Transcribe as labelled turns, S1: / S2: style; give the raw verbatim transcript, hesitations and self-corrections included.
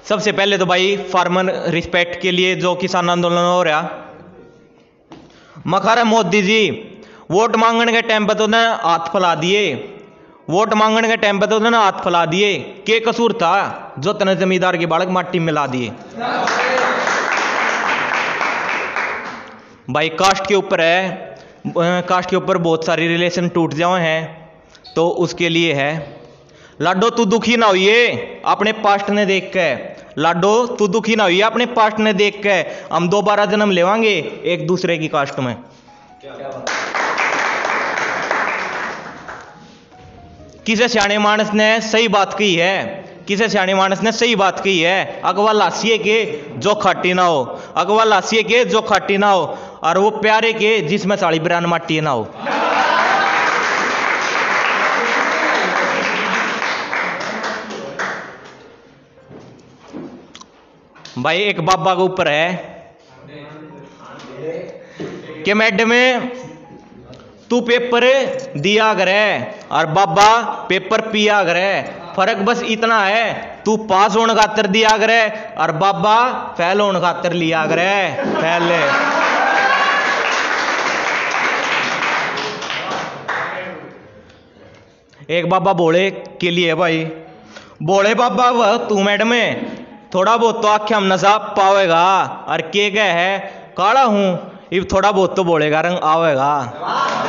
S1: सबसे पहले तो भाई फार्मर रिस्पेक्ट के लिए जो किसान आंदोलन हो रहा, मखारा मोदी जी वोट मांगने के टाइम पे तो ना हाथ फैला दिए, वोट मांगने के टाइम पे तो ना हाथ फैला दिए। के कसूर था जो तने जमींदार के बालक माटी में ला दिए। भाई कास्ट के ऊपर है, कास्ट के ऊपर बहुत सारी रिलेशन टूट जाए हैं तो उसके लिए है। लाडो तू दुखी ना होइए अपने पास्ट ने देख के, लाडो तू दुखी ना होइए अपने पास्ट ने देख के, हम दोबारा जन्म लेवांगे एक दूसरे की कास्ट में। किसे सियाने मानस ने सही बात कही है, किसे सियाने मानस ने सही बात कही है, अगवा लासिए के जो खाटी ना हो, अगवा लासिए के जो खाटी ना हो, और वो प्यारे के जिसमें साड़ी बिरान माटी ना हो। भाई एक बाबा के ऊपर है कि मैडम तू पेपर दिया करे और बाबा पेपर पिया करे, फर्क बस इतना है तू पास होने खातर दिया करे और बाबा फेल होने खातर लिया करे। फेल एक बाबा भोले के लिए भाई, भोले बाबा वह तू मैडम थोड़ा बहुत तो आख्या हम नशा पावेगा, और के कह है काला हूं इब थोड़ा बहुत तो बोलेगा रंग आवेगा।